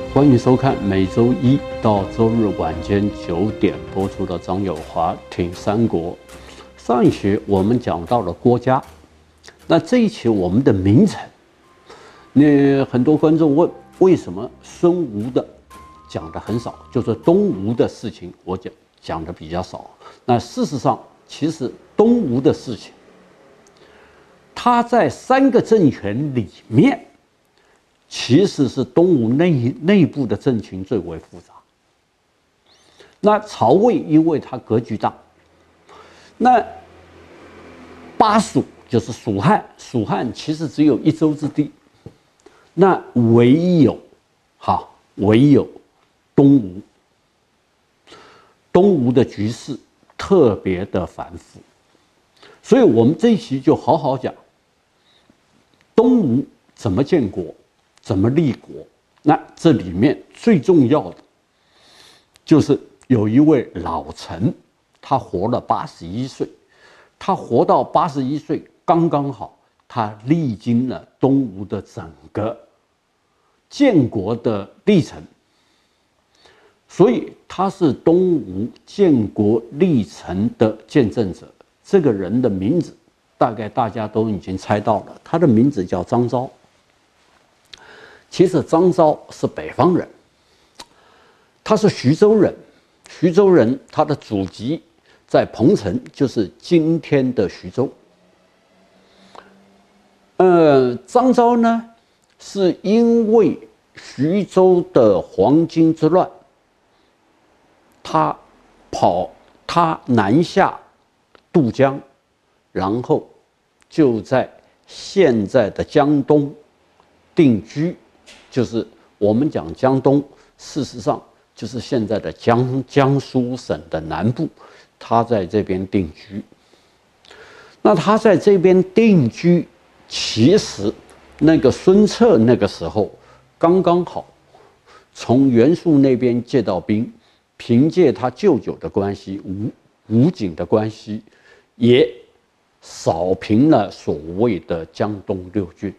欢迎收看每周一到周日晚间9点播出的张友华听三国。上一期我们讲到了郭嘉，那这一期我们的名臣，那很多观众问为什么孙吴的讲的很少，就是东吴的事情我讲的比较少。那事实上，其实东吴的事情，它在3个政权里面，其实是东吴内部的政情最为复杂。那曹魏因为它格局大，那巴蜀就是蜀汉，蜀汉其实只有1州之地，那唯有东吴，东吴的局势特别的繁复，所以我们这一期就好好讲东吴怎么建国，怎么立国。那这里面最重要的就是有一位老臣，他活了81岁，他活到81岁刚刚好，他历经了东吴的整个建国的历程，所以他是东吴建国历程的见证者。这个人的名字大概大家都已经猜到了，他的名字叫张昭。其实张昭是北方人，他是徐州人，徐州人他的祖籍在彭城，就是今天的徐州。张昭呢，是因为徐州的黄巾之乱，他南下渡江，然后就在现在的江东定居，就是我们讲江东，事实上就是现在的江苏省的南部，他在这边定居。那他在这边定居，其实那个孙策那个时候刚刚好从袁术那边借到兵，凭借他舅舅的关系，吴景的关系，也扫平了所谓的江东6郡。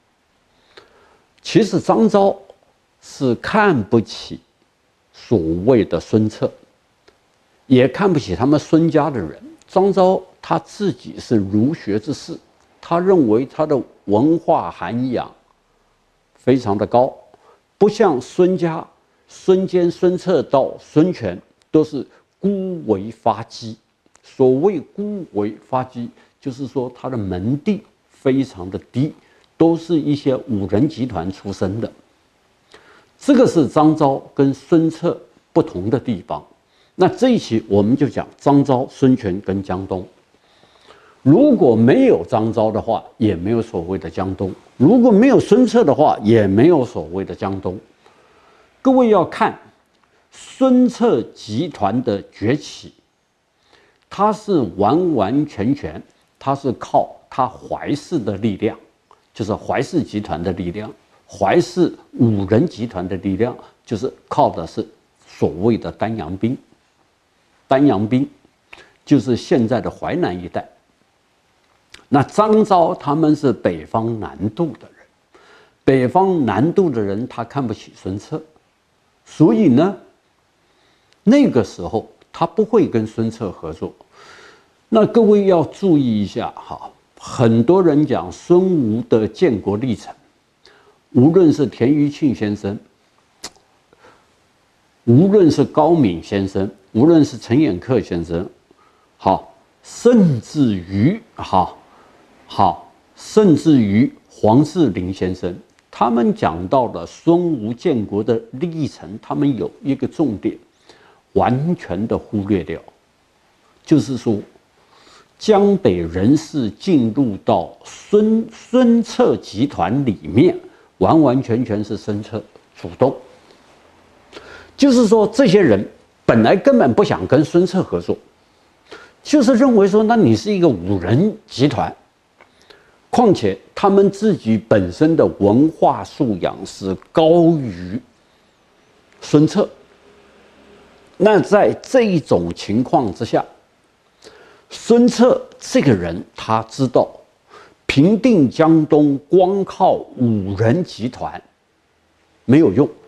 其实张昭是看不起所谓的孙策，也看不起他们孙家的人。张昭他自己是儒学之士，他认为他的文化涵养非常的高，不像孙家、孙坚、孙策到孙权都是孤为发迹。所谓孤为发迹，就是说他的门第非常的低，都是一些5人集团出身的。这个是张昭跟孙策不同的地方。那这一期我们就讲张昭、孙权跟江东。如果没有张昭的话，也没有所谓的江东；如果没有孙策的话，也没有所谓的江东。各位要看孙策集团的崛起，他是完完全全，他是靠他怀氏的力量，就是怀氏集团的力量，怀氏5人集团的力量，就是靠的是所谓的丹阳兵。丹阳兵就是现在的淮南一带。那张昭他们是北方南渡的人，北方南渡的人他看不起孙策，所以呢，那个时候他不会跟孙策合作。那各位要注意一下哈，很多人讲孙吴的建国历程，无论是田余庆先生，无论是高敏先生，无论是陈寅恪先生，甚至于黄志麟先生，他们讲到了孙吴建国的历程，他们有一个重点完全的忽略掉，就是说江北人士进入到孙策集团里面，完完全全是孙策主动。就是说这些人本来根本不想跟孙策合作，就是认为说那你是一个5人集团，况且他们自己本身的文化素养是高于孙策。那在这一种情况之下，孙策这个人他知道平定江东光靠5人集团没有用，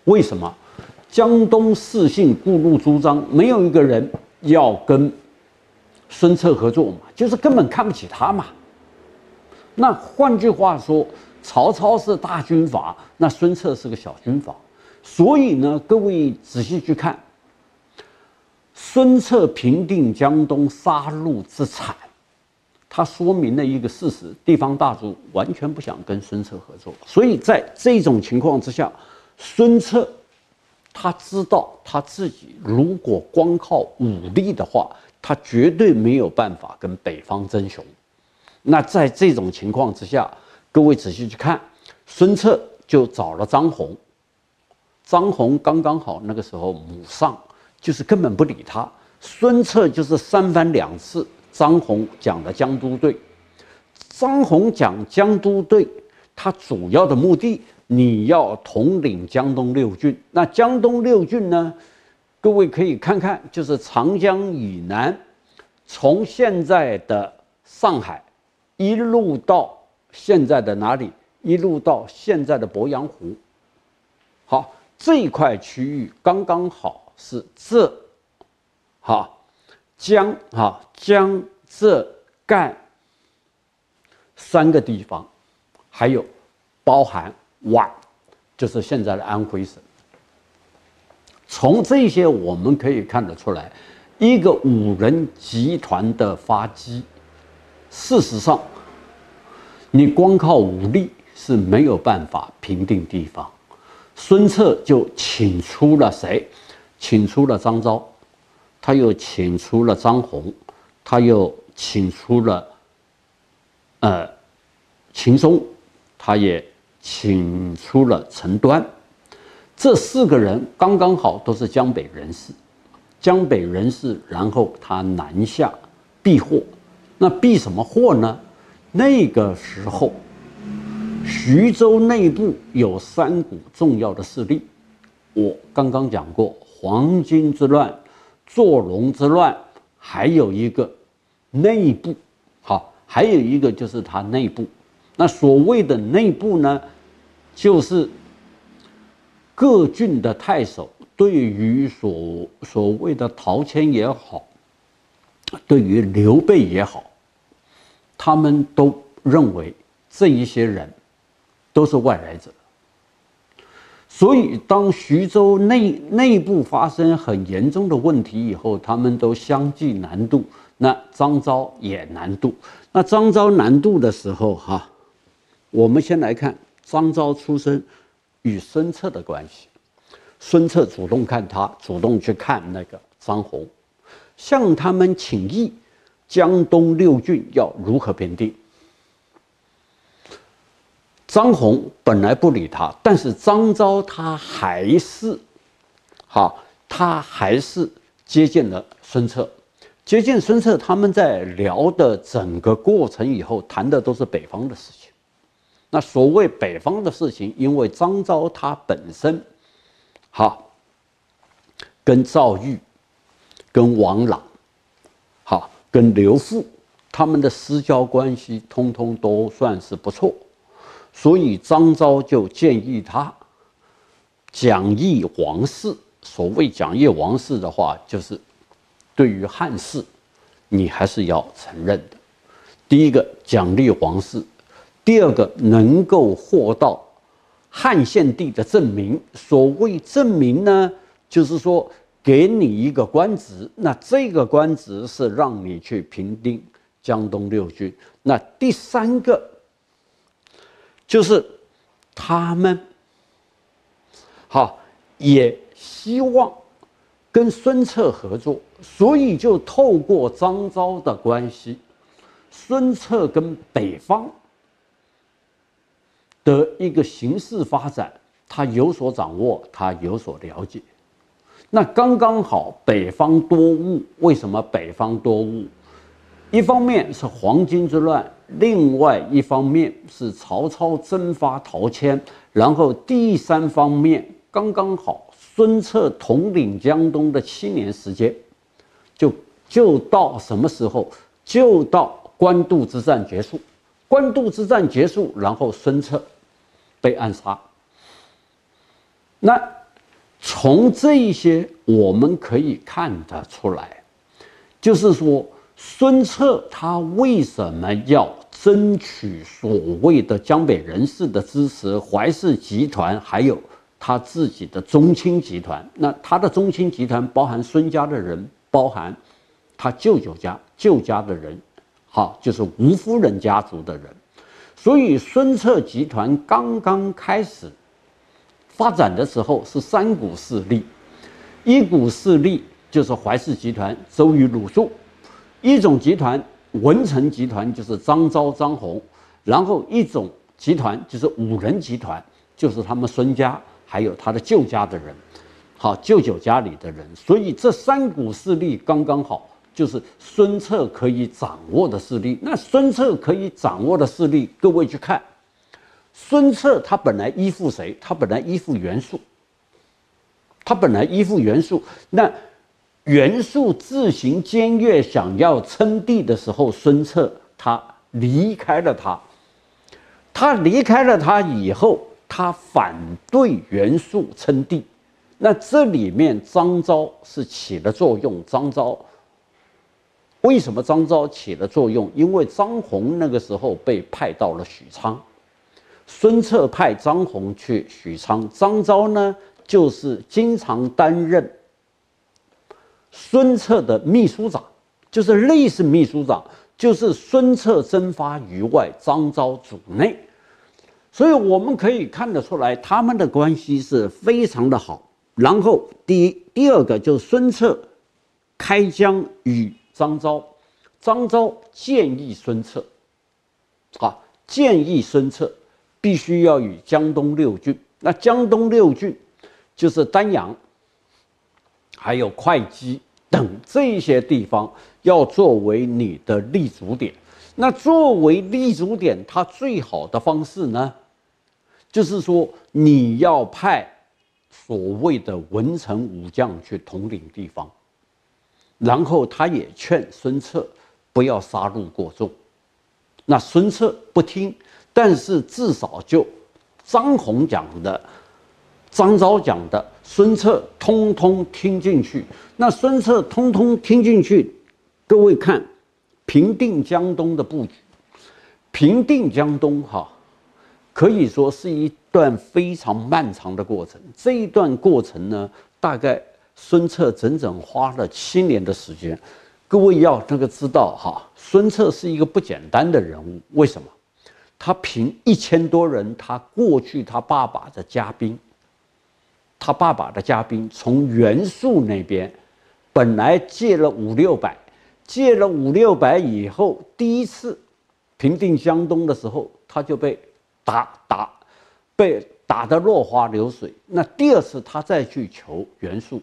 为什么？江东四姓各路主张，没有一个人要跟孙策合作嘛，就是根本看不起他嘛。那换句话说，曹操是大军阀，那孙策是个小军阀。所以呢，各位仔细去看，孙策平定江东杀戮之惨，它说明了一个事实：地方大族完全不想跟孙策合作。所以在这种情况之下，孙策他知道他自己如果光靠武力的话，他绝对没有办法跟北方争雄。那在这种情况之下，各位仔细去看，孙策就找了张宏。张宏刚刚好那个时候母丧，就是根本不理他。孙策就是三番两次，张宏讲的江都对。张宏讲江都对，他主要的目的，你要统领江东六郡。那江东六郡呢，各位可以看看，就是长江以南，从现在的上海一路到现在的哪里？一路到现在的鄱阳湖。好，这一块区域刚刚好是江浙赣三个地方，还有包含皖，就是现在的安徽省。从这些我们可以看得出来，一个五人集团的发迹，事实上，你光靠武力是没有办法平定地方。孙策就请出了谁？请出了张昭，他又请出了张宏，他又请出了秦松，他也请出了陈端。这四个人刚刚好都是江北人士，江北人士，然后他南下避祸。那避什么祸呢？那个时候，徐州内部有三股重要的势力，我刚刚讲过，黄巾之乱、坐龙之乱，还有一个内部，还有一个就是他内部。那所谓的内部呢，就是各郡的太守对于所谓的陶谦也好，对于刘备也好，他们都认为这一些人都是外来者。所以当徐州内部发生很严重的问题以后，他们都相继南渡。那张昭也南渡。那张昭南渡的时候我们先来看张昭出身与孙策的关系。孙策主动看他，主动去看那个张宏，向他们请议江东六郡要如何平定。张宏本来不理他，但是张昭他还是接见了孙策。接见孙策，他们在聊的整个过程以后，谈的都是北方的事情。那所谓北方的事情，因为张昭他本身跟赵玉、跟王朗、跟刘馥他们的私交关系，通通都算是不错。所以张昭就建议他讲义王室。所谓讲义王室的话，就是对于汉室，你还是要承认的。第一个奖励皇室，第二个能够获到汉献帝的证明。所谓证明呢，就是说给你一个官职，那这个官职是让你去平定江东六郡。那第三个就是他们也希望跟孙策合作，所以就透过张昭的关系，孙策跟北方的一个形势发展，他有所掌握，他有所了解。那刚刚好北方多误。为什么北方多误？一方面是黄巾之乱，另外一方面是曹操征发陶谦，然后第三方面刚刚好孙策统领江东的7年时间，就到什么时候？就到官渡之战结束。官渡之战结束，然后孙策被暗杀。那从这一些我们可以看得出来，就是说孙策他为什么要争取所谓的江北人士的支持，怀氏集团还有他自己的宗亲集团。那他的宗亲集团包含孙家的人，包含他舅家的人，好，就是吴夫人家族的人。所以孙策集团刚刚开始发展的时候是三股势力，一股势力就是怀氏集团周瑜、鲁肃，一种集团文成集团就是张昭、张宏，然后一种集团就是五人集团，就是他们孙家还有他的舅家的人，好，舅舅家里的人。所以这三股势力刚刚好，就是孙策可以掌握的势力。那孙策可以掌握的势力，各位去看，孙策他本来依附谁？他本来依附袁术。那袁术自行僭越，想要称帝的时候，孙策他离开了他。他离开了他以后，他反对袁术称帝。那这里面张昭是起了作用。为什么张昭起了作用？因为张宏那个时候被派到了许昌，孙策派张宏去许昌，张昭呢就是经常担任孙策的秘书长，就是类似秘书长，就是孙策征发于外，张昭主内。所以我们可以看得出来，他们的关系是非常的好。然后第二个就是孙策开疆与张昭，张昭建议孙策，必须要与江东六郡。那江东六郡就是丹阳，还有会稽等这些地方，要作为你的立足点。那作为立足点，它最好的方式呢，就是说你要派所谓的文臣武将去统领地方。然后他也劝孙策不要杀戮过重。那孙策不听，但是至少就张宏讲的、张昭讲的，孙策通通听进去。那孙策通通听进去，各位看平定江东的布局。平定江东可以说是一段非常漫长的过程。这一段过程呢，大概孙策整整花了7年的时间。各位要知道孙策是一个不简单的人物。为什么？他凭1000多人，他过去他爸爸的家兵从袁术那边本来借了500-600，以后，第一次平定江东的时候，他就被打得落花流水。那第二次他再去求袁术，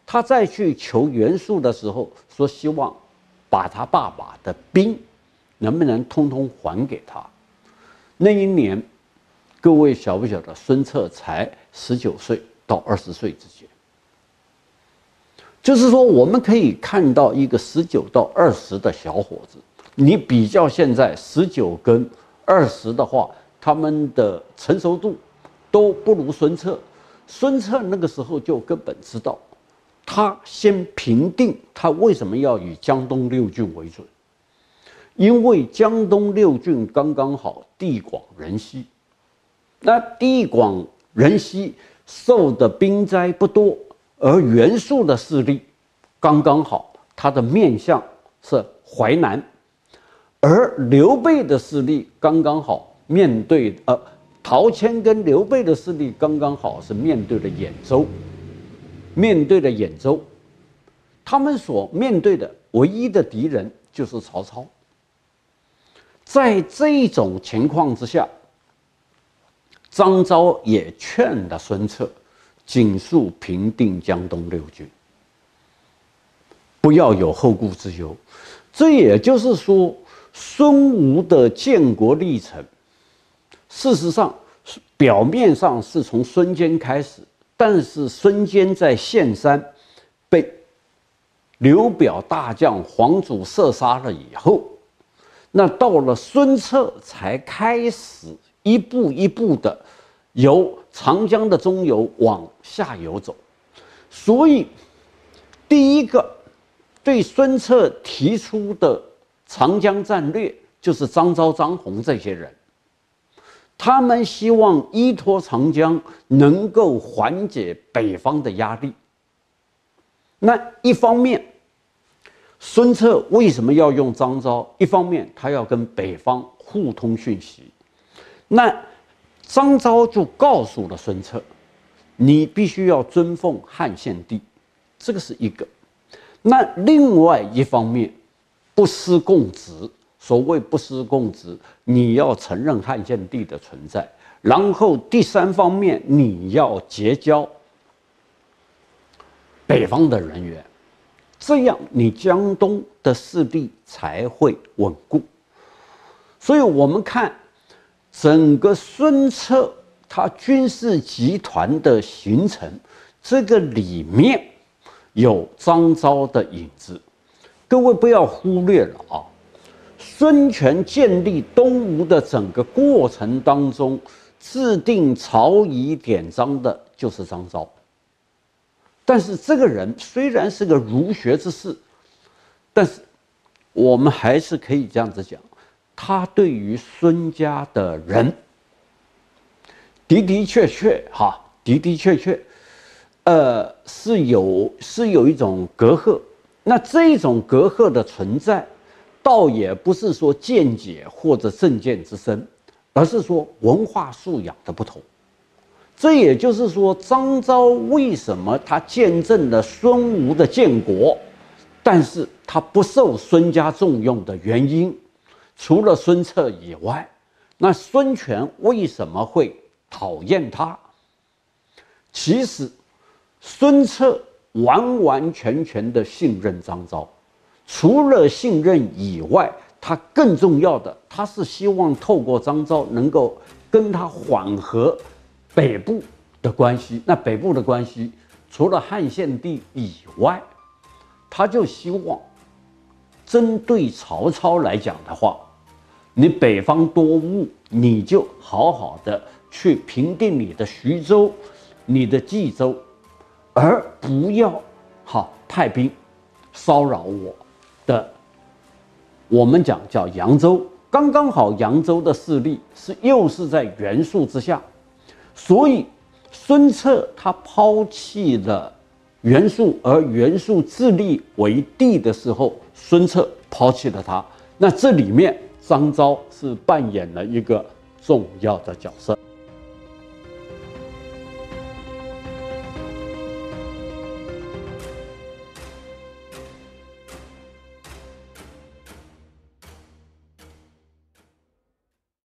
的时候说希望把他爸爸的兵能不能通通还给他。那一年，各位晓不晓得孙策才19岁到20岁之间。就是说我们可以看到一个19到20的小伙子，你比较现在19跟20的话，他们的成熟度都不如孙策。孙策那个时候就根本知道，他先平定，他为什么要以江东六郡为准？因为江东六郡刚刚好地广人稀，那地广人稀受的兵灾不多，而袁术的势力刚刚好，他的面向是淮南，而刘备的势力刚刚好面对陶谦跟刘备的势力刚刚好是面对了兖州，他们所面对的唯一的敌人就是曹操。在这种情况之下，张昭也劝了孙策尽速平定江东六郡，不要有后顾之忧。这也就是说，孙吴的建国历程，事实上表面上是从孙坚开始，但是孙坚在岘山被刘表大将黄祖射杀了以后，那到了孙策才开始一步一步的由长江的中游往下游走。 所以，第一个对孙策提出的长江战略，就是张昭、张宏这些人，他们希望依托长江能够缓解北方的压力。那一方面，孙策为什么要用张昭？一方面，他要跟北方互通讯息。那张昭就告诉了孙策，你必须要尊奉汉献帝，这个是一个。那另外一方面，不失公职。所谓不失公职，你要承认汉献帝的存在。然后第三方面，你要结交北方的人员，这样你江东的势力才会稳固。所以我们看整个孙策他军事集团的形成，这个里面有张昭的影子。各位不要忽略了啊！孙权建立东吴的整个过程当中，制定朝仪典章的就是张昭。但是这个人虽然是个儒学之士，但是我们还是可以这样子讲，他对于孙家的人的确确，是有一种隔阂。那这种隔阂的存在，倒也不是说见解或者政见之深，而是说文化素养的不同。这也就是说，张昭为什么他见证了孙吴的建国，但是他不受孙家重用的原因，除了孙策以外，那孙权为什么会讨厌他？其实，孙策完完全全的信任张昭，除了信任以外，他更重要的，他是希望透过张昭能够跟他缓和北部的关系。那北部的关系，除了汉献帝以外，他就希望针对曹操来讲的话，你北方多雾，你就好好的去平定你的徐州、你的冀州，而不要派兵骚扰我的，我们讲叫扬州。刚刚好扬州的势力又是在袁术之下，所以孙策他抛弃了袁术，而袁术自立为帝的时候，孙策抛弃了他。那这里面张昭是扮演了一个重要的角色。